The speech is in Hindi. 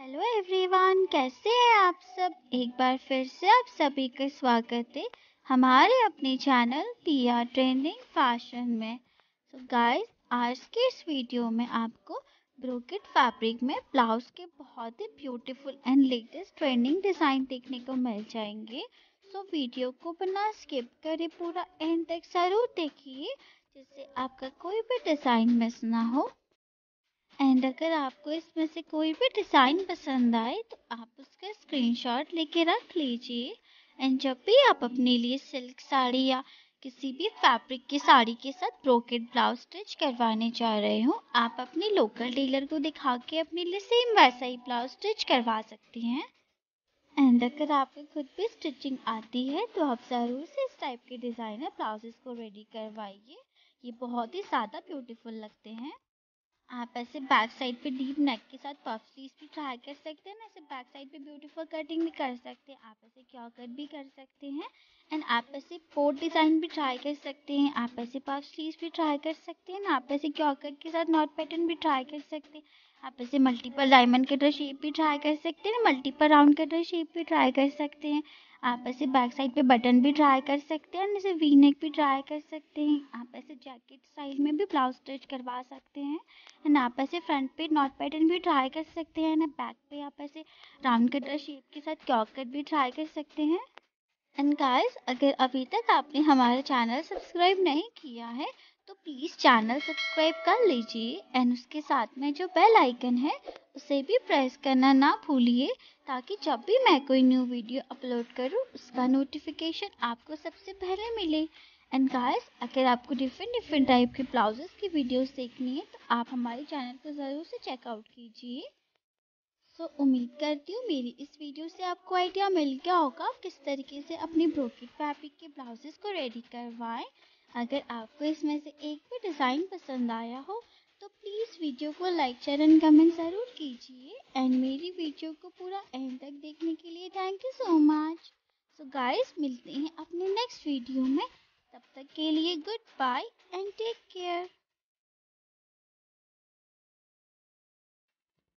हेलो एवरीवन, कैसे हैं आप सब। एक बार फिर से आप सभी का स्वागत है हमारे अपने चैनल पिया ट्रेंडिंग फैशन में। सो गाइस, आज के इस वीडियो में आपको ब्रोकेट फैब्रिक में ब्लाउज के बहुत ही beautiful and latest trending design देखने को मिल जाएंगे। सो वीडियो को बिना स्किप करे पूरा एंड तक ज़रूर देखिए, जिससे आपका कोई भी डिज़ाइन मिस ना हो। एंड अगर आपको इसमें से कोई भी डिज़ाइन पसंद आए तो आप उसका स्क्रीनशॉट लेके रख लीजिए। एंड जब भी आप अपने लिए सिल्क साड़ी या किसी भी फैब्रिक की साड़ी के साथ ब्रोकेट ब्लाउज स्टिच करवाने जा रहे हो, आप अपने लोकल डीलर को दिखा के अपने लिए सेम वैसा ही ब्लाउज स्टिच करवा सकती हैं। एंड अगर आपको खुद भी स्टिचिंग आती है तो आप ज़रूर से इस टाइप के डिज़ाइनर ब्लाउजेस को रेडी करवाइए। ये बहुत ही ज़्यादा ब्यूटीफुल लगते हैं। आप ऐसे बैक साइड पे डीप नेक के साथ पफ स्लीव्स भी ट्राई कर सकते हैं ना, ऐसे बैक साइड पे ब्यूटीफुल कटिंग भी कर सकते हैं, आप ऐसे क्यॉ कट भी कर सकते हैं। एंड आप ऐसे पोट डिज़ाइन भी ट्राई कर सकते हैं, आप ऐसे पफ स्लीव्स भी ट्राई कर सकते हैं, आप ऐसे क्यॉ कट के साथ नॉट पैटर्न भी ट्राई कर सकते हैं, आप ऐसे मल्टीपल डायमंड कटर शेप भी ट्राई कर सकते हैं, मल्टीपल राउंड कटर शेप भी ट्राई कर सकते हैं। आप ऐसे बैक साइड पे बटन भी ट्राई कर सकते हैं, जैसे वी नेक भी ट्राई कर सकते हैं। आप ऐसे जैकेट स्टाइल में भी ब्लाउज स्टिच करवा सकते हैं। एंड आप ऐसे फ्रंट पे नॉट पैटर्न भी ट्राई कर सकते हैं ना, बैक पे आप ऐसे राउंड कटर शेप के साथ क्लॉक कट भी ट्राई कर सकते हैं। एंड गाइस, अगर अभी तक आपने हमारा चैनल सब्सक्राइब नहीं किया है तो प्लीज़ चैनल सब्सक्राइब कर लीजिए। एंड उसके साथ में जो बेल आइकन है उसे भी प्रेस करना ना भूलिए, ताकि जब भी मैं कोई न्यू वीडियो अपलोड करूँ उसका नोटिफिकेशन आपको सबसे पहले मिले। एंड गाइस, अगर आपको डिफरेंट टाइप के ब्लाउजेस की वीडियोस देखनी है तो आप हमारे चैनल को ज़रूर से चेकआउट कीजिए। उम्मीद करती हूँ मेरी इस वीडियो से आपको आइडिया मिल गया होगा किस तरीके से अपनी ब्रोकेट फैब्रिक के ब्लाउजेस को रेडी करवाएं। अगर आपको इसमें से एक भी डिज़ाइन पसंद आया हो तो प्लीज़ वीडियो को लाइक शेयर एंड कमेंट ज़रूर कीजिए। एंड मेरी वीडियो को पूरा एंड तक देखने के लिए thank you so much. So guys, मिलते हैं अपने नेक्स्ट वीडियो में। तब तक के लिए good bye and take care.